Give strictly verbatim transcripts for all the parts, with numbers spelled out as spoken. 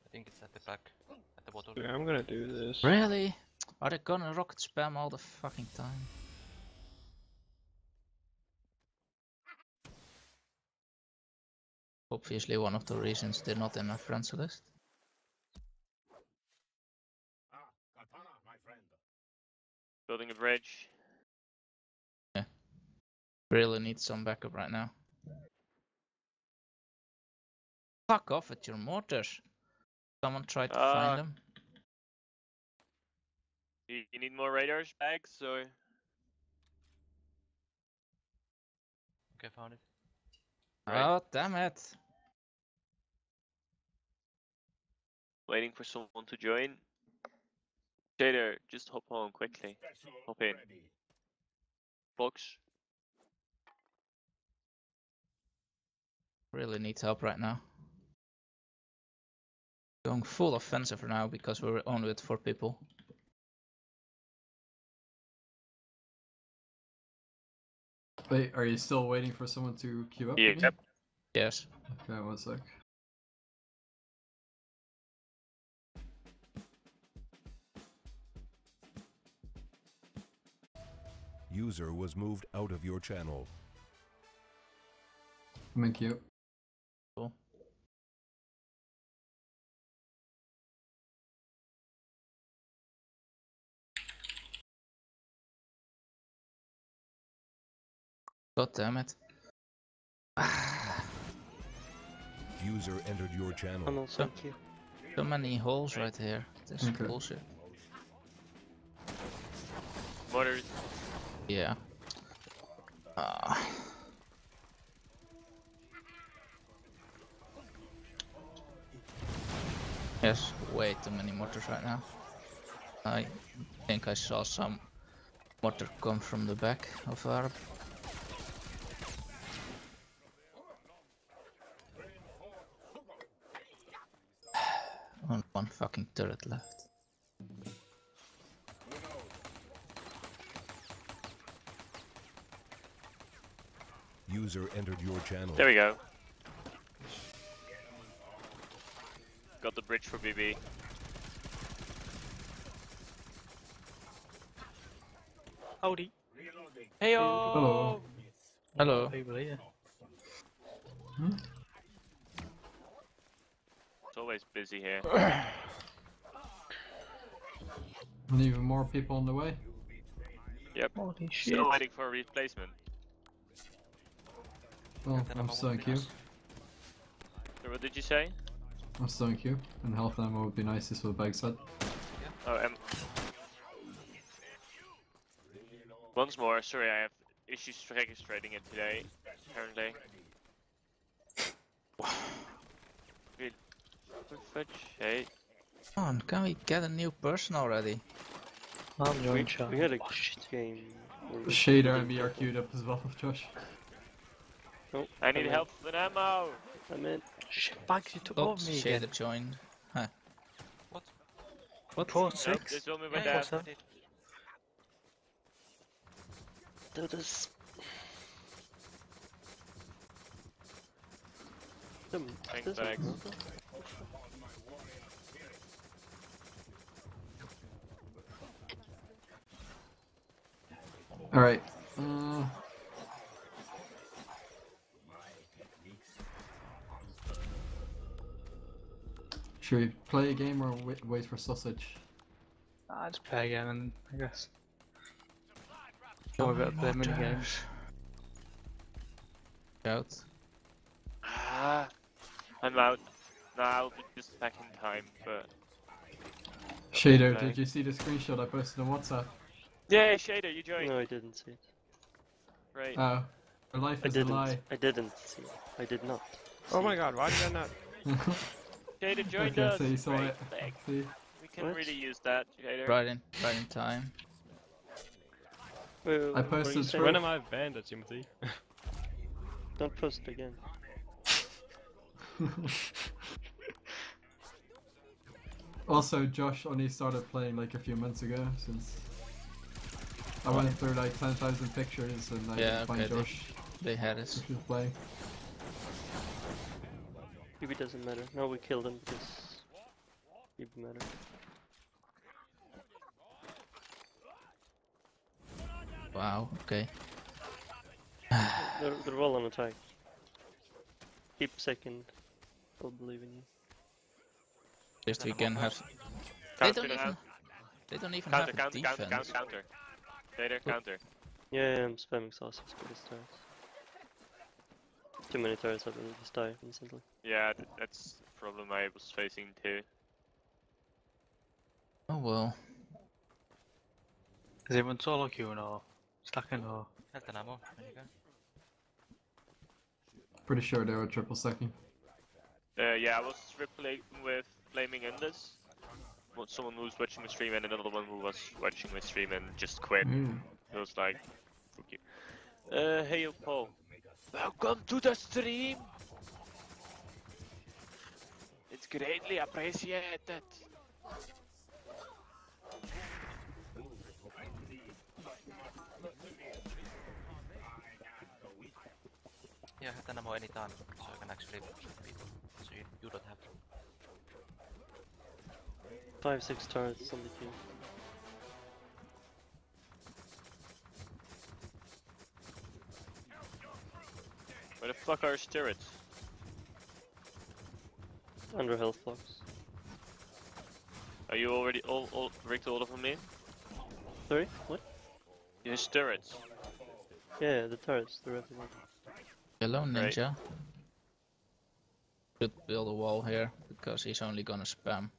think it's at the back, at the bottom. Yeah, I'm gonna do this. Really? Are they gonna rocket spam all the fucking time? Obviously one of the reasons they're not in my friends list. Building a bridge. Yeah. Really need some backup right now. Fuck off with your mortars. Someone tried to Uh, find them. You, you need more radars, bags, or Okay, found it. right. Oh, damn it. Waiting for someone to join. Shader, just hop on quickly. Hop in. Box. Really need help right now. Going full offensive now because we're only with four people. Wait, are you still waiting for someone to queue up? Yeah, again? yep. Yes. Okay, one sec. User was moved out of your channel. I'm in queue. Cool. God damn it. User entered your channel. I'm also in queue. So many holes right here. This is Okay. bullshit. Motors. Yeah. Uh, yes, way too many mortars right now. I think I saw some mortar come from the back of Arab. Only one fucking turret left. User entered your channel. There we go. Got the bridge for B B. Howdy. Heyo! Hello. Hello. People here. Hmm? It's always busy here. And even more people on the way. Yep. Holy shit. Still waiting for a replacement. Well, I'm still in queue. So what did you say? I'm still in queue. And health ammo would be nice, is what Bag said. Oh, um. Once more, sorry, I have issues registrating it today, apparently. Good. Fudge, hey. Come on, can we get a new person already? I'm We, joining chat. we had a shit game. where we Shader and didn't me are get- queued up as well, Josh. Oh, I need I'm help with ammo! In. I'm in. Shit, bags you took Oh, over me again. Shader joined. Huh. What? What? Four Nope, six. they told me my Yeah, dad. seven. Do this. Them, Thanks, this is bags. water. Alright. Uh... Should we play a game or wait, wait for sausage? Ah, just play again, and I guess. Don't worry about the mini games. Out. Ah, I'm out. No, I'll be just back in time, but... Shader, Okay. did you see the screenshot I posted on WhatsApp? Yeah, Shader, you joined. No, I didn't see it. Right. Oh, your life I is a didn't. lie. I didn't see it. I did not. Oh my god, why did I not? Shader joined okay, us. so you saw Great, it. thanks. See? We can What? really use that, Shader. Right in, right in time. Wait, wait, I what are you posted saying? When am I banned at Timothy? Don't post it again. Also, Josh only started playing like a few months ago, since I went through like ten thousand pictures and I Yeah, didn't find okay, they- Josh They had us. if he was playing. Maybe it doesn't matter. No, we killed him because Even better. Wow, okay. They're, they're all on attack. Keep second. I'll believe in you. Just we can have. They Counter don't even. now. They don't even Counter, have a counter, counter, defense. counter, counter. Later, counter. Yeah, yeah, I'm spamming sauces for this turret. Too many turrets, I will just die instantly. Yeah, th that's the problem I was facing too. Oh well. Is everyone solo queuing or stacking or? Health and ammo. There you go. Pretty sure they were triple stacking. Uh, yeah, I was tripling with Flaming Enders. Well, someone who was watching the stream and another one who was watching the stream and just quit. Mm. It was like, fuck you. Uh, hey yo, Paul. Welcome to the stream! It's greatly appreciated. Yeah, health and ammo anytime, so I can actually shoot people. So you, you don't have to. Five, six turrets on the queue. Where the fuck are his turrets? Under health blocks. Are you already all, all rigged all of them in? Sorry? What? His turrets. Yeah, the turrets, they're everywhere. Hello, Right. Ninja. Should build a wall here because he's only gonna spam.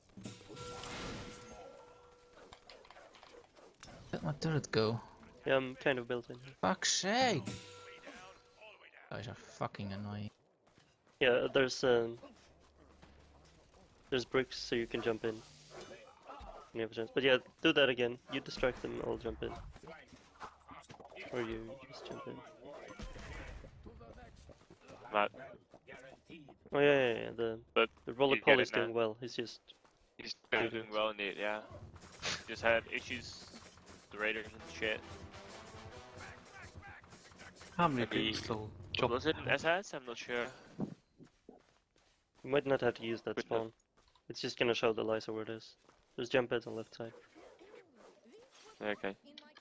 Let my turret go. Yeah, I'm kind of built in here. Fuck's sake! Guys are fucking annoying. Yeah, there's um, there's bricks so you can jump in. You have a chance. But yeah, do that again. You distract them, I'll jump in. Or you just jump in. Matt, Oh yeah, yeah, yeah. The but the roller you get poly's it now. doing well. He's just he's doing well in it, yeah. Just had issues, the raiders and shit. How many Maybe- people still What jump? was it an S S? I'm not sure. you might not have to use that Good enough. spawn. It's just gonna show the Lysa where it is. There's jump pads on left side. Okay.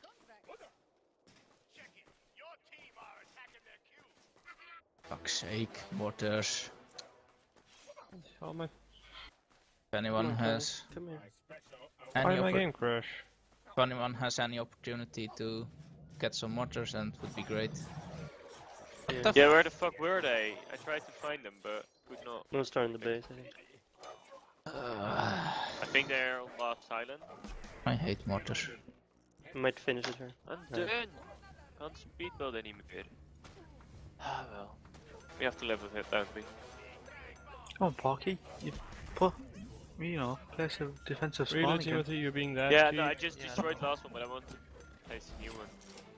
Fuck's sake, mortars. Oh my, If anyone Come on, has Come here. why any did my oppor- game crash? if anyone has any opportunity to get some mortars, and it would be great. Yeah. the Yeah, where the fuck were they? I tried to find them, but could not. No star in the base, I think. Uh, I think they're on last island. I hate mortars. I might finish it here. I'm No. done. Can't speed build anymore. Ah well. We have to live with it, don't we? Come on, Parky. You put, you know, place a defensive spawn Really, again. Timothy, you being that Yeah, cheap? no, I just Yeah. destroyed last one, but I want to place a new one.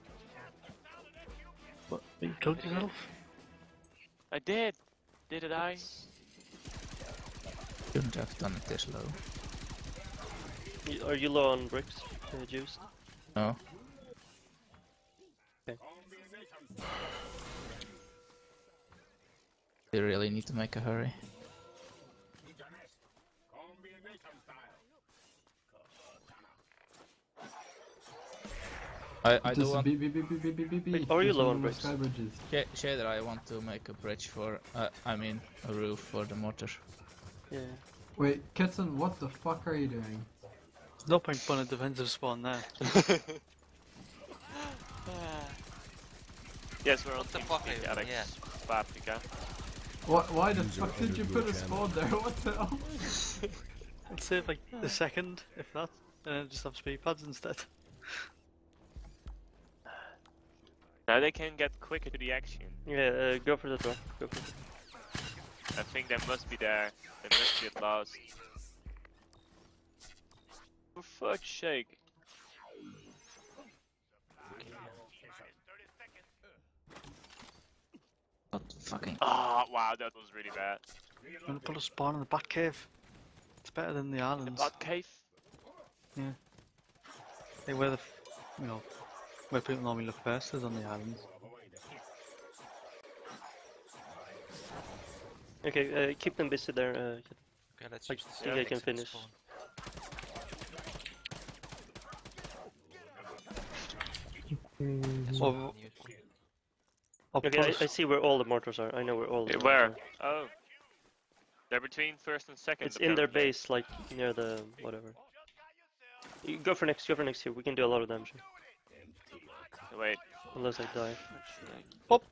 What? You killed yourself? I did! Did I? Shouldn't have done it this low. Y- Are you low on bricks, uh, Juice? No. Okay. They really need to make a hurry. I, I do Just want B B B B B B B B. Wait, are you There's low no on more bricks? sky bridges. Sh- Shader, I want to make a bridge for, uh, I mean, a roof for the mortar. Yeah. Wait, Kitson, what the fuck are you doing? No point putting a defensive spawn there. Yes, we're on What the team fuck speak, are you Alex. doing? Paprika. What? Why the User fuck did you entered put your a channel. spawn there? What the hell? I'd save like the second, if that, and then just have speed pads instead. Now they can get quicker to the action. Yeah, uh, go for the drop. Go for it. I think they must be there. They must be at last. For fuck's sake. Not fucking. Ah, wow, that was really bad. I'm gonna put a spawn in the bat cave. It's better than the The islands. bot cave? Hey, where the, f- you know, where people normally look first is on the islands. Okay, uh, keep them busy there. Uh, Okay, let's I use this think I can exit finish. spawn. This Well, one can use one. I'll Okay, push. I, I see where all the mortars are. I know where all the Eh, mortars Where? are. Oh. They're between first and second. It's in their apparently. base, like near the whatever. You go for next, go for next here. We can do a lot of damage here. Wait. Unless I die. Actually. Pop.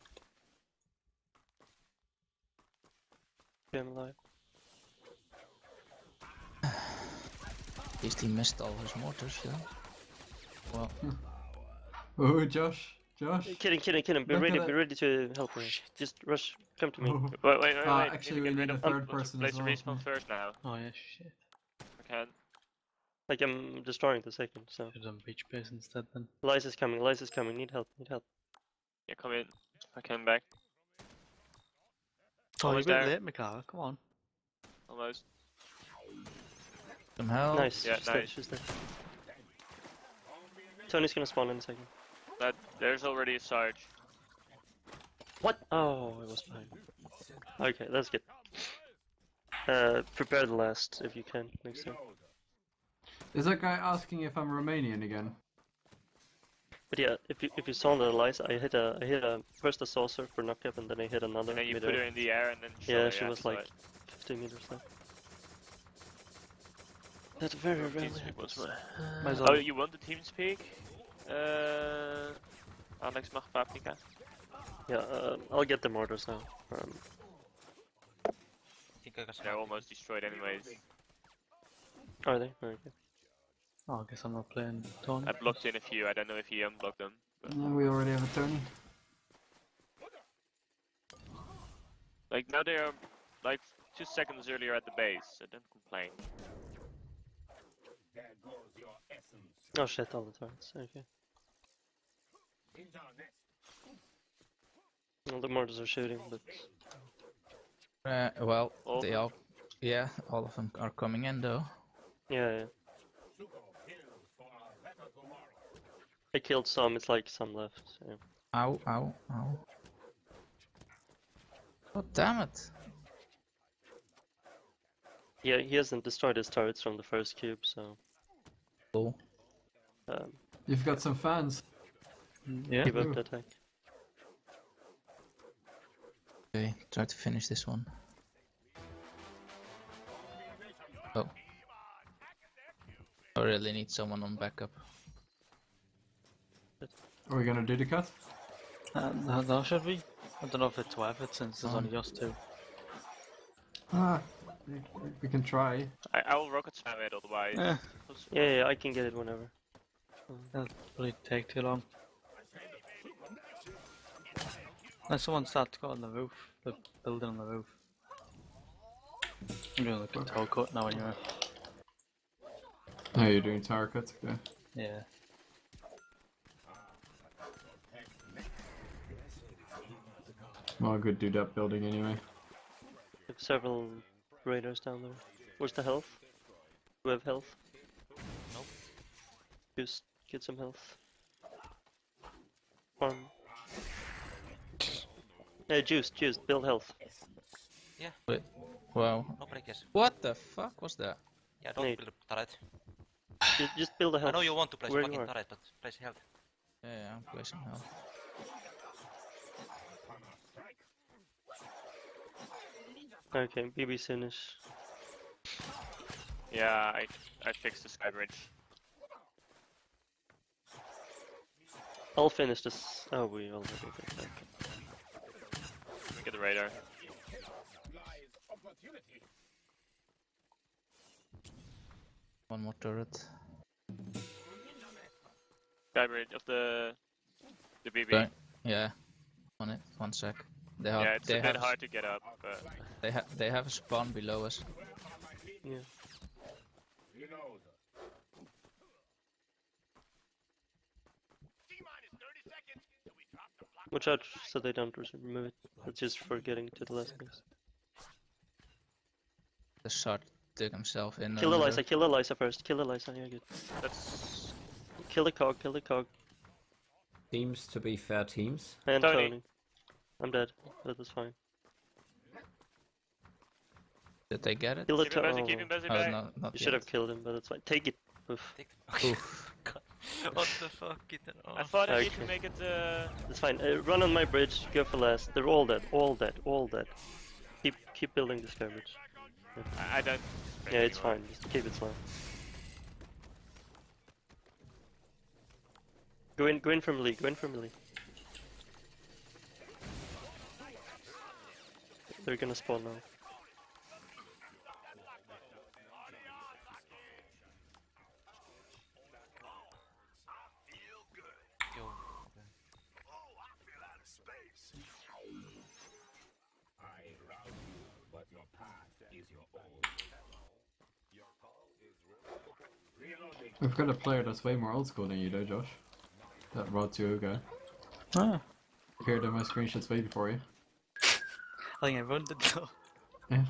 Okay, I'm alive. At least he missed all his mortars, yeah. Well, Oh, Josh, Josh. Kidding, kidding, kidding. Be Look ready, at be it. ready to help me. Just rush. Come to me. Oh. Wait, wait, wait, Uh, wait. actually, need to we get rid need a of- third let's person place as the well. respawn first now. Oh yeah, shit. I can. Like I'm destroying the second, so. Should have done beach base instead then. Liza's coming, Liza's coming. Need help, need help. Yeah, come in. I came back. Oh, you're a Almost bit there. late, Mikhail. Come on. Almost. some help. Nice. Yeah, she's there, nice. she's there. Tony's gonna spawn in a second. That there's already a Sarge. What? Oh, it was fine. Okay, that's good. Uh, prepare the last if you can next time. Is that guy asking if I'm Romanian again? But yeah, if you if you saw the lights, I hit a I hit a first a saucer for knockup and then I hit another. And then you midair. put her in the air and then. Yeah, shot she her, was so like it- fifty meters left. That very rarely TeamSpeak was happens. what- Might as Oh, well. you want the TeamSpeak? Uh, Alex mag Paprika. Yeah, uh, I'll get the mortars now. Um, I think I got some. They're almost destroyed anyways. are they? Okay. Oh, I guess I'm not playing Tony. I blocked in a few. I don't know if he unblocked them. But No, we already have a Tony. like now they're like two seconds earlier at the base. So don't complain. Oh shit, all the targets. Okay. Well, the mortars are shooting, but Uh, well, All they of all, yeah, all of them are coming in though. yeah, yeah. I killed some. It's like some left. So. Ow, ow, ow. God damn it. Yeah, he hasn't destroyed his turrets from the first cube, so Cool. um, You've got some fans. Yeah. give up Ooh. the attack. Okay, try to finish this one. Oh. I really need someone on backup. Are we gonna do the cut? Uh, no, no, should we? I don't know if it's worth it since there's Um, only us two. Ah, we, we can try. I, I will rocket spam it otherwise. Yeah. Yeah, yeah, I can get it whenever. It'll probably take too long. Now someone start to go on the roof, the building on the roof. I'm doing like a toe cut now anyway. Oh, you're doing tower cuts, okay. Yeah. Well, I could do that building anyway. We have several raiders down there. Where's the health? Do we have health? Nope. Just get some health. Farm. Hey, juice, juice, build health. Wow. Nobody cares. What the fuck was that? Yeah, don't Nate. build a turret. Just, just build a I health. know you want to place Where a you fucking are. turret, but place health. Yeah, yeah, I'm placing health. Okay, B B soonish. Yeah, I I fixed the sky bridge. I'll finish this. Oh, we already did that. Get the radar. One more turret. Sky bridge of the the B B. Sorry. Yeah. On it. One sec. They have. Yeah, it's they a bit have. hard to get up, but They have. They have a spawn below us. Yeah. Watch out so they don't res- remove it. It's just for getting to the last place. The shot took himself in. Kill another- Eliza, kill Eliza first. Kill Eliza, yeah, good. that's Kill the cog, kill the cog. Seems to be fair teams. And Tony. Tony. I'm dead. That was fine. Did they get it? Kill the Keep him busy, turtle. keep him busy, Oh, back. no, not You yet. should have killed him, but it's fine. Take it. Oof. Take God. What the fuck? Get it I off. thought I need Okay. to make it. Uh... It's fine. Uh, run on my bridge. Go for last. They're all dead. All dead. All dead. Keep keep building this garbage. I I don't. Yeah, it's fine. Just keep it slow. Go in. Go in from melee. Go in from melee. They're gonna spawn now. Yo. We've got a player that's way more old school than you, though, Josh. That Rod two guy. Ah, Appeared in my screenshots way before you. I think everyone did though. Yeah.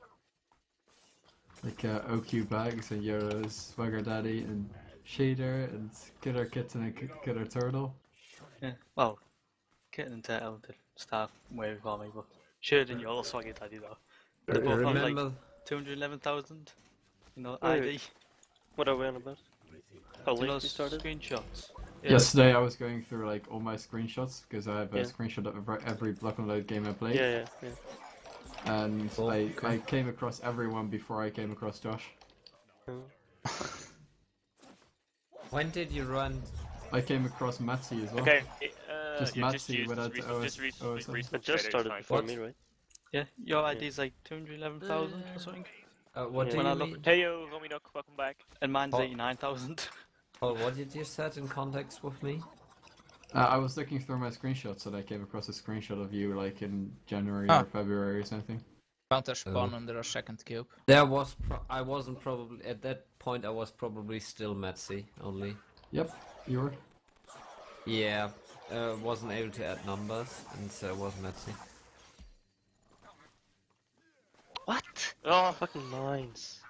Like uh, O Q Bags and Euros, Swagger Daddy and Shader and Killer Kitten and K- Killer Turtle. Yeah. Well, Kitten and Turtle did start way before me, but Sheridan, you're also Swaggy Daddy though. They R- both have like remember, two hundred eleven thousand. You know, Wait, I D. wait. What are we on about? How You late know, we started? screenshots. Yeah. Yesterday I was going through like all my screenshots because I have a Yeah. screenshot of every- every Block and Load game I played. Yeah, yeah, yeah. And Oh, I, okay. I came across everyone before I came across Josh. Oh. when did you run? I came across Matsi as well. Okay. Uh, Just yeah, just Matsi use, without just, the O S- just re- O S M. re- It just it's started fine. before What? me, right? Yeah, your I D is like two hundred eleven thousand or something, Uh, what Yeah. do When you I mean? looked- Hey yo, Rominok, welcome back. and mine's Oh. eighty-nine thousand. Oh, what did you set in context with me? Uh, I was looking through my screenshots and I came across a screenshot of you like in January Ah. or February or something. Found their spawn Oh. under a second cube. There was pro- I wasn't probably at that point. I was probably still Metzi only. Yep, you were. Yeah, uh, wasn't able to add numbers, and so was Metzi. What? Oh, Fucking mines.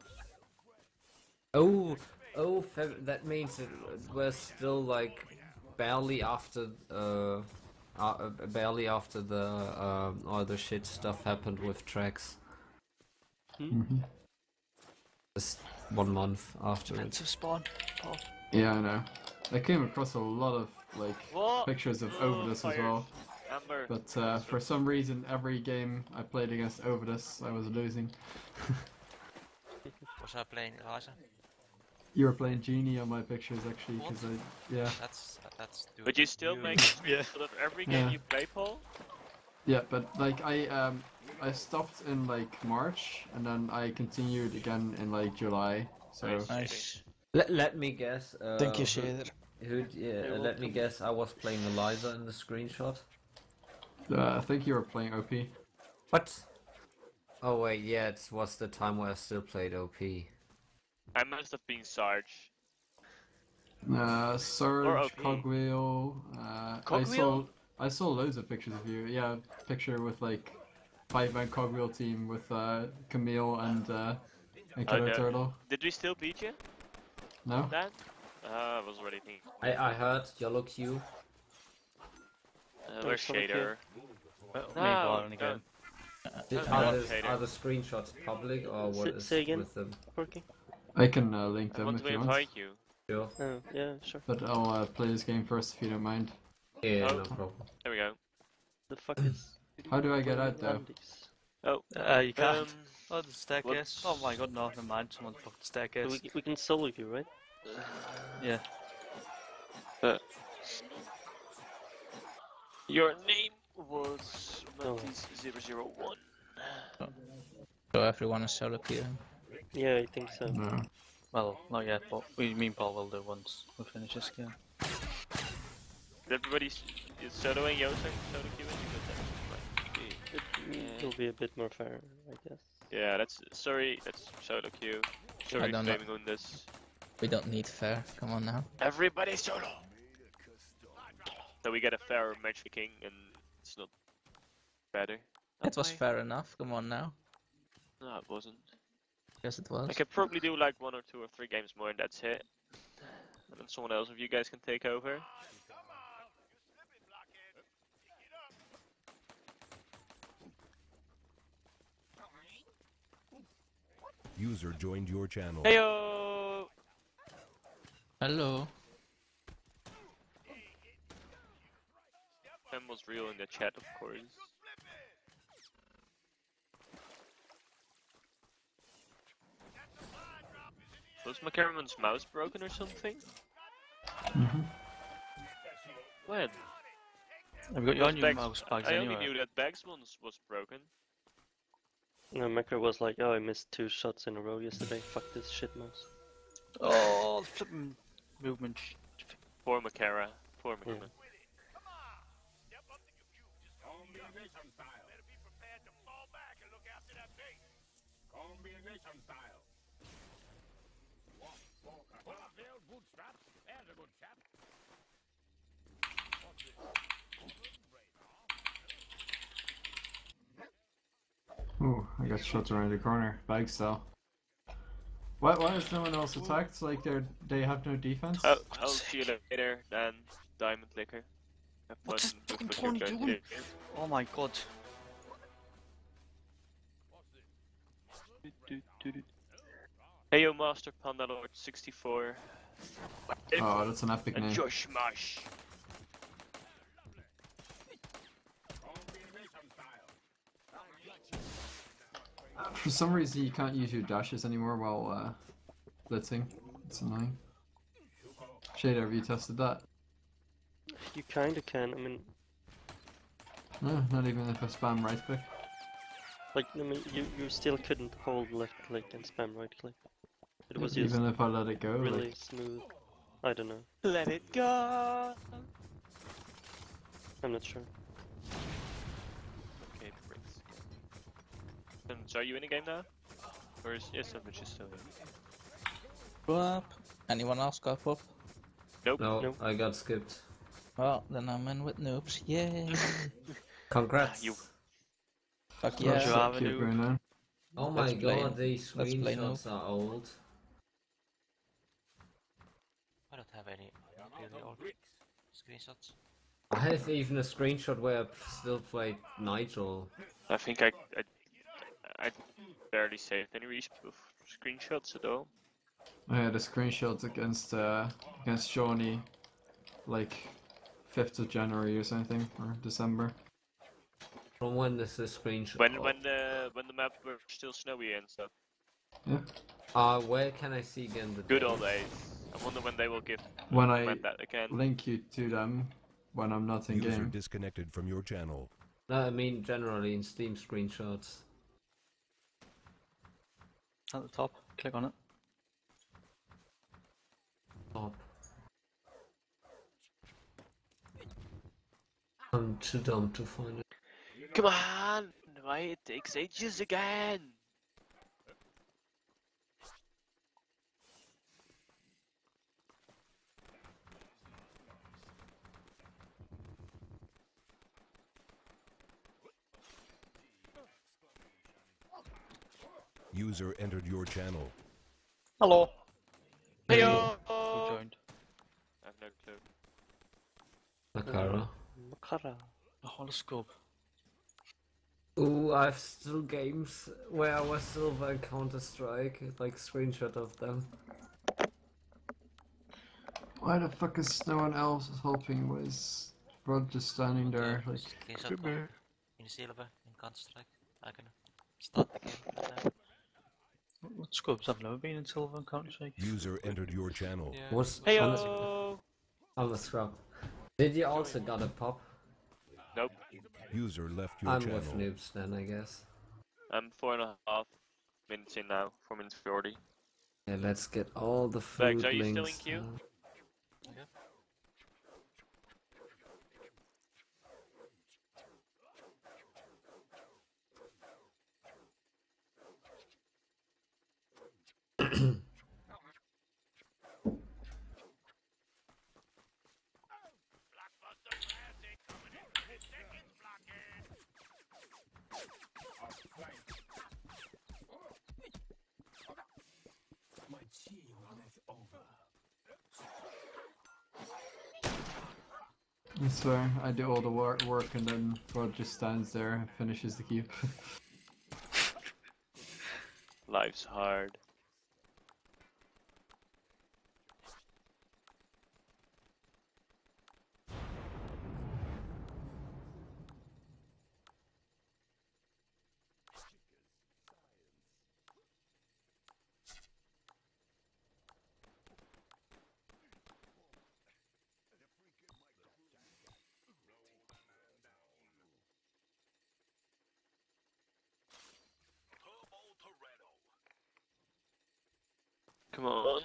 Oh, oh, Feb- that means it was still like barely after, uh, uh barely after the um, all the shit stuff happened with tracks. hmm Just one month after it. Expensive spawn. Paul. Yeah, I know. I came across a lot of like what? pictures of Oh, Overdus as fires. well. Amber. But uh, for some reason, every game I played against Overdus, I was losing. Was I playing Raza? You were playing Genie on my pictures actually, because I yeah That's that's. Dude, But you still make Yeah. sort of every game Yeah. you play, Paul. yeah. But like I um I stopped in like March and then I continued again in like July. So Nice. Nice. Let, let me guess. Uh, Thank you, who- Shader. Who? Yeah, let me guess. I was playing Eliza in the screenshot. uh, I think you were playing O P. What? Oh wait, yeah, it was the time where I still played O P. I must have been Sarge. Uh, Or Surge, O P. Cogwheel. Uh, I saw Cogwheel? I saw loads of pictures of you. Yeah, picture with like five man Cogwheel team with uh, Camille and uh, and Oh, Killer no. Turtle. Did we still beat you? No. Dan? Uh, I was already thinking. I I heard YOLO Q. Uh, where's Don't follow Shader? Well, No, me Paul, no. again. Did, Uh, are, not the, Shader. are the screenshots public or what Say- is say again? with them? Working? I can uh, link I them want if to you want. invite you. Sure. Oh, yeah, sure. But I'll uh, play this game first if you don't mind. Yeah, Oh. no problem. There we go. The fuck is... How do I get out though? Andes? Oh, Uh, you can't. um, Oh, the staircase. what's- Oh my god, no, never mind. Someone fucked the So staircase. we, we can solo you, right? Yeah. your name was Oh. zero zero one. So everyone is solo queuing. Yeah, I think so. No. Well, not yet, but we, me and Paul will do once we finish this game. Everybody's is soloing Yosef, solo queuing because that's like, It, Yeah. It'll be a bit more fair, I guess. yeah, that's sorry, that's solo queue. Sorry, don't know. blaming on this. We don't need fair. Come on now. Everybody solo. So we get a fair matchmaking, and it's not better. It was Okay. fair enough. Come on now. No, it wasn't. Yes, it was. I could probably do like one or two or three games more, and that's it. And then someone else of you guys can take over. User joined your channel. Heyo! Hello. Sam was real in the chat, of course. Was McCarman's mouse broken or something? Mhm. When? Have you got your Was new Bags- mouse bags I anyway? only knew that Bags one's was broken. No, Mecha was like, oh, I missed two shots in a row yesterday. Fuck this shit mouse. Oh, the flipping movement. sh- Poor Macara. Poor Yeah. McCarman. Ooh, I got shot around the corner. Bag style. Why, why is no one else attacked? Like they're they have no defense? Oh, I'll see you later, Dan. Diamond Liquor. Have fun What's this with fucking what Tony you're going to doing? do. Oh my god. Hey yo, Master Panda Lord sixty-four. Oh, that's an epic And name. Josh Mash. For some reason, you can't use your dashes anymore while uh, blitzing. It's annoying. Shader, have you tested that? You kinda can, I mean, No, not even if I spam right click. like, I mean, you, you still couldn't hold left click and spam right click. It was just Even if I let it go, really like, smooth. I don't know. Let it go. I'm not sure. Okay, bricks. Um, so are you in the game now? Or is yes, which is still in? Up. Anyone else got up? Nope. No, Nope. I got skipped. Well, then I'm in with noobs. Yay! Congrats. You- Fuck yeah, Roger. yeah. Avenue. keep going on. Oh my Let's play- god, these let's play screenshots are old. I don't have any really old screenshots. I have even a screenshot where I still played Nigel. I think I I, I barely saved any re- screenshots at all. I had a screenshot against uh, against Shawnee, like fifth of January or something, or December. From when is this screenshot? When when the when the map were still snowy and stuff. Yeah. Uh, where can I see again the Good old dates? days. I wonder when they will give When I implement that again. link you to them when I'm not in User game. disconnected from your channel. No, I mean generally in Steam screenshots. At the top, click on it. Top. I'm too dumb to find it. Come on! Why it takes ages again? User entered your channel. Hello. Heyo! Who joined? I have no clue. Makara. Makara. The horoscope. Ooh, I've still games where I was silver in Counter Strike, like screenshot of them. Why the fuck is no one else helping? Was Rod just standing there like? Screenshot of in silver in Counter Strike. I can start the game with that. What scopes? I've never been in silver and Counter Strike. User entered your channel. Yeah. Was Heyo! on the scrub. Did you also got a pop? Nope. User left your I'm channel. with noobs then, I guess. I'm four and a half minutes in now. Four minutes forty. Yeah, let's get all the food Bags, are you still in links queue? now. I swear, I do all the work, work and then Rod just stands there and finishes the queue. Life. Life's hard. Come on.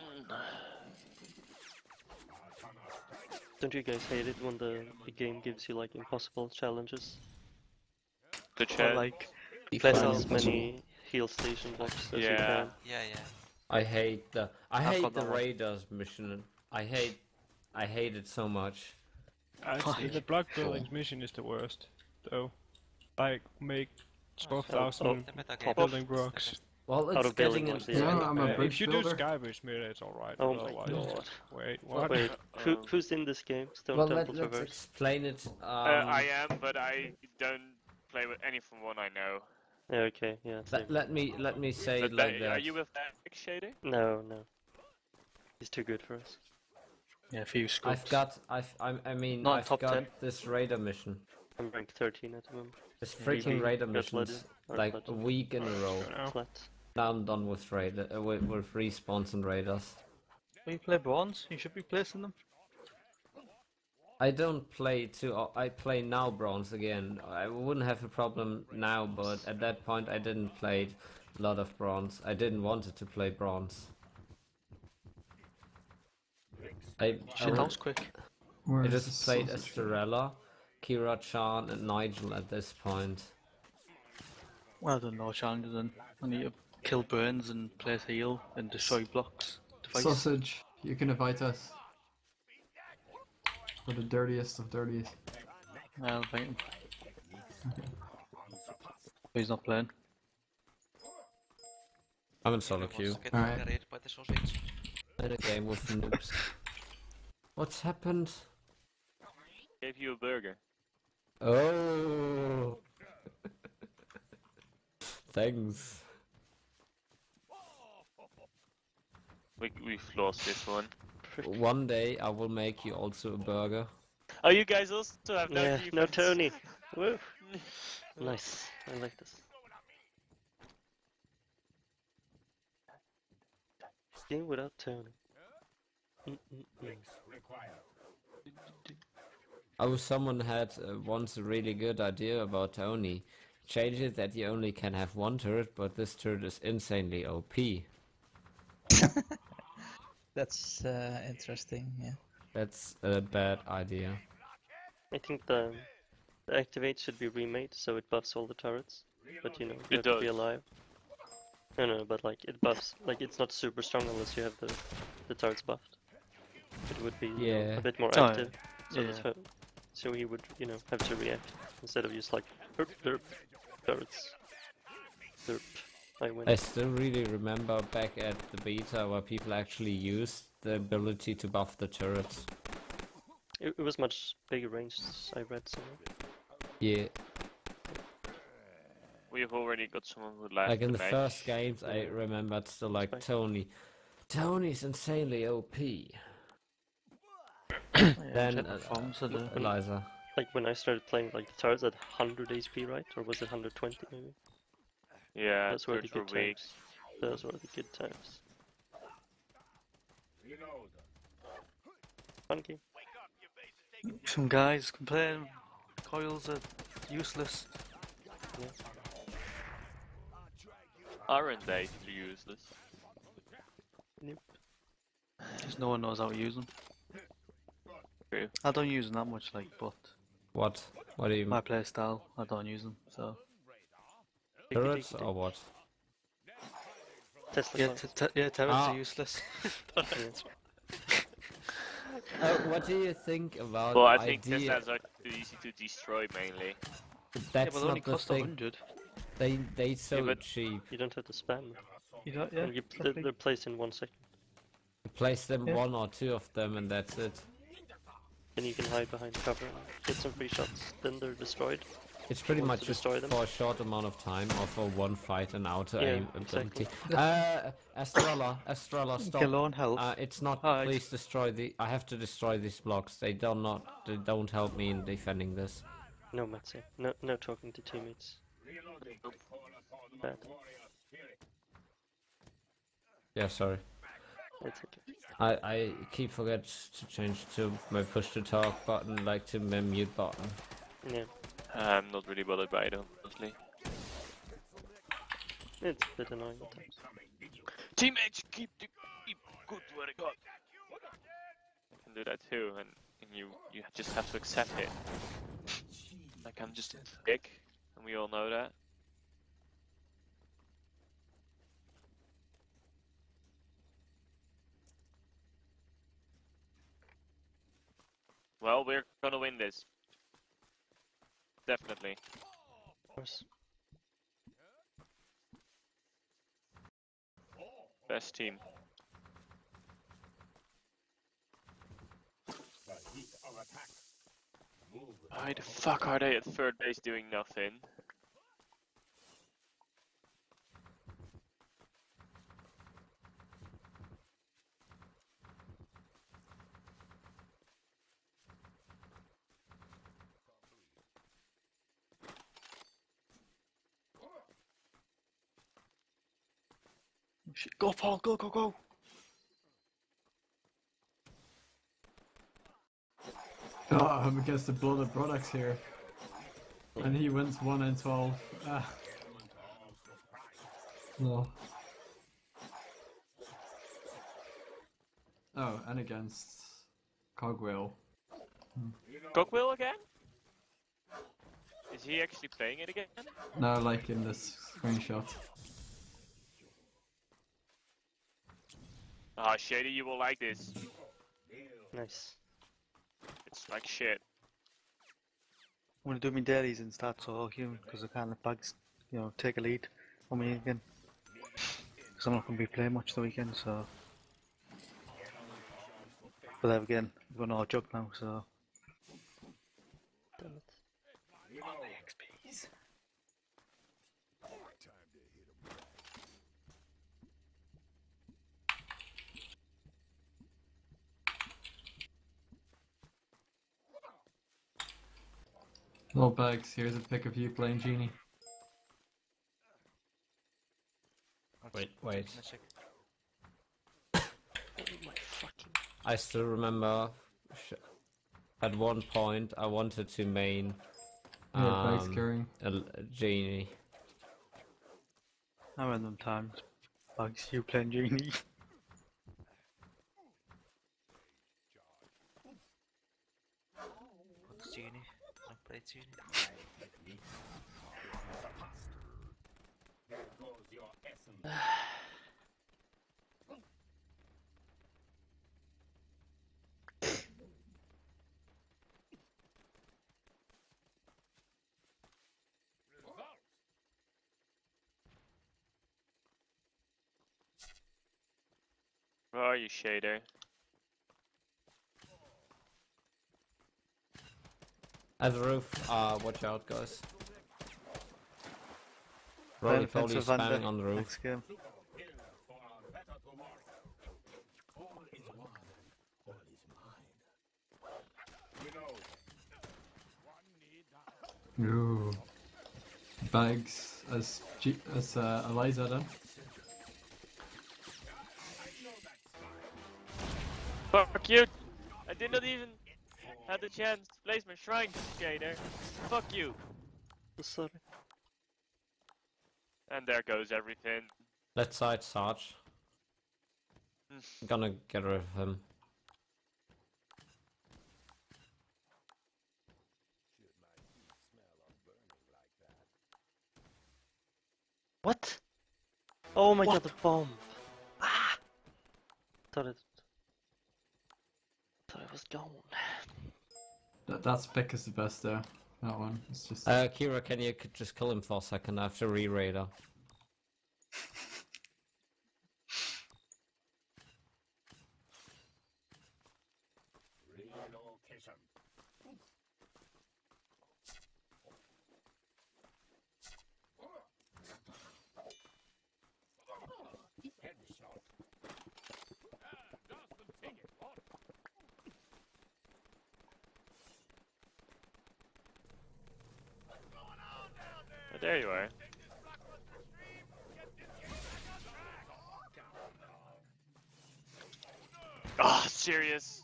Don't you guys hate it when the, the game gives you like impossible challenges? The Or chat. like, Place Defense. as many heal station blocks as you Yeah. can. Yeah, yeah. I hate the I I've hate got the that one. Raiders mission. I hate I hate it so much. Actually, the block buildings mission is the worst, though. Like, make twelve thousand The meta Top game. building blocks. Well, Out it's of building getting blocks, in- yeah. Yeah, I'm a Uh, bridge if you builder. do Skybridge meta, it's alright. Oh but my otherwise- god. Wait, what? Wait, who, Um, who's in this game? Stone Well, let, Temple let's Traverse. explain it. Um, Uh, I am, but I don't play with any from one I know. Yeah, okay, yeah. same. let, let me let me say But it like that- that. are you with that Shady? No, no. He's too good for us. yeah, a few scopes. I've got I've I, I mean Not I've top got ten. this Raider mission. I'm rank thirteen at the moment. This Yeah, freaking we Raider got missions Legend, or like a Legend. week in a row. For now. Flat. Now I'm done with Raider uh, with, with respawns and Raiders. Well, you play bronze, you should be placing them. I don't play too. o- I play now bronze again. I wouldn't have a problem now, but at that point I didn't play a lot of bronze. I didn't wanted to play bronze. I, I, Shit, that would- was quick. Where I is just the played sausage? Estrella, Kira Chan, and Nigel at this point. Well, I don't know challenges then. I need to kill Burns and place heal and destroy blocks. Device. Sausage, you can invite us. For the dirtiest of dirtiest. I'll invite him. He's not playing. I'm in solo Who wants queue. to get Alright. carried by the sausage? In a game with noobs. What's happened? Gave you a burger. Oh. Thanks. We we've lost this one. One day I will make you also a burger. Oh, you guys also have no Yeah, no defense. Tony. Woo. Nice. I like this. Game without Tony. Mm-mm-mm. Oh, someone had uh, once a really good idea about Tony. Change it that you only can have one turret, but this turret is insanely O P. That's uh, interesting, yeah. That's a bad idea. I think the, the activate should be remade so it buffs all the turrets. But you know, you It have to be does. alive. No, no, but like it buffs. Like it's not super strong unless you have the the turrets buffed. It would be you know, Yeah. a bit more Oh, active. So yeah. that's how, so he would you know have to react instead of just like derp derp turrets. Derp. I win. I still really remember back at the beta where people actually used the ability to buff the turrets. It, it was much bigger range. I read somewhere. Yeah, We've already got someone who left like in the match. first games I remembered still like Fine. Tony. Tony's insanely O P. Yeah, Then, check uh, performance of the- Eliza. Like when I started playing, like the turrets at one hundred H P, right? Or was it one hundred twenty maybe? Yeah, Those were the thirds were good weak. times. Those were the good times. Funky. Some guys complain coils are useless. Aren't they useless? Because no one knows how to use them. True. I don't use them that much, like, but What? What do you my play style, I don't use them, so. turrets or what? Tesla Yeah, cars. t- t- yeah turrets Ah. are useless. Uh, what do you think about Well, I the think idea? Teslas are too easy to destroy mainly. Yeah, That's but they only not the cost a thing. hundred. They they so but- cheap. You don't have to spam them. You don't, yeah, And you, they're, exactly. they're placed in one second. Place them Yeah. one or two of them and that's it. Then you can hide behind cover and get some free shots. Then they're destroyed. It's pretty Want much to just destroy them? for a short amount of time or for one fight and auto Yeah, aim ability. exactly. Uh, Estrella, Estrella, stop. Kill on health. Uh, it's not. Oh, it's- please destroy the. I have to destroy these blocks. They do not. They don't help me in defending this. No, Matze. No, no talking to teammates. Bad. Yeah, sorry. It's okay. I I keep forget to change to my push to talk button, like to my mute button. Yeah, I'm not really bothered by it, honestly. it's a bit annoying at times. Teammates, keep the keep good work. You can do that too, and, and you you just have to accept it. Like I'm just a dick, and we all know that. Well, we're gonna win this. Definitely. Of course. Best team. Why the fuck are they at third base doing nothing? Shit, go, Paul, go, go, go! Oh, I'm against the blood of products here. And he wins one and twelve. Ah. No. Oh, and against Cogwheel. Cogwheel again? Is he actually playing it again? No, like in this screenshot. Ah, Shady, you will like this. Nice. It's like shit. I'm gonna do my dailies and start solo human because I can't let Bags, you know, take a lead on me again. Because I'm not gonna be playing much the weekend, so. But then again, we've got no jug now, so. Damn it. Well, Bags, here's a pic of you playing Genie. Wait, wait. Oh my fucking. I still remember. sh- At one point, I wanted to main. Yeah, Bags um, carrying. a, l- a genie. I random times. Bags, you playing Genie. What's Genie? I played Genie. Where are you, Shader? At the roof, uh, watch out, guys. Playing Roly poly offensive spamming Vander on the roof. next game. Ooh. Bags as G as uh, Eliza then. Fuck you! I did not even have the chance to place my shrine, Shader. Fuck you! Sorry. And there goes everything. Left side, Sarge. Gonna get rid of him. What? Oh my god, the bomb! Ah! Thought it. Thought it was gone. That that pick is the best there. That one. It's just. Uh, Kira, can you c- just kill him for a second? I have to re-radar. there you are. Ah, oh, serious.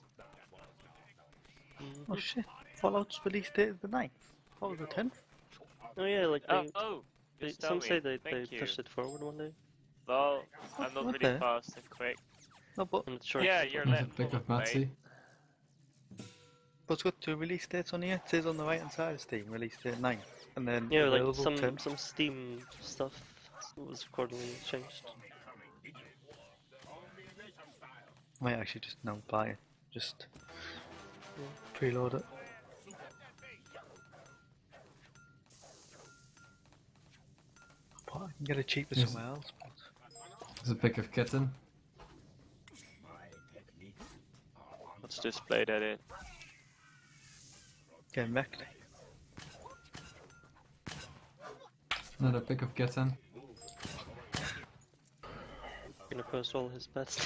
Oh shit, Fallout's release date is the ninth. What was the tenth? Oh yeah, like they, Oh, oh. they Just tell some me. say they, they Thank you. pushed it forward one day. Well, I'm not really Okay. fast and quick. No, but, And it's short. Yeah, you're There's a left. pick of mate. Matsy. but it's got two release dates on here. It says on the right hand side of Steam, release date ninth. And then Yeah, like available some tenth. some Steam stuff was accordingly changed. Might actually just now buy it. Just preload it. But I can get it cheaper Yes. somewhere else. But There's a pick of Kitten. Let's just play that in. getting wrecked. Another pick of Kitten. Gonna post all his bets.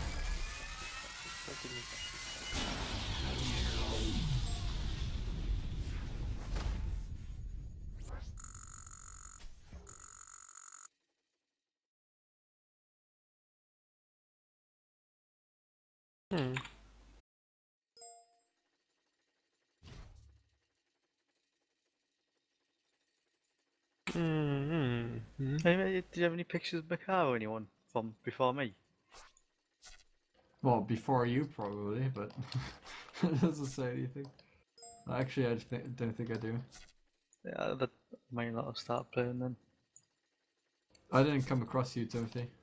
Hmm. Mm-hmm. Anyway, did you have any pictures of Macau or anyone from before me? Well, before you probably, but it doesn't say anything. Actually, I just think, don't think I do. Yeah, that might not have started playing then. I didn't come across you, Timothy.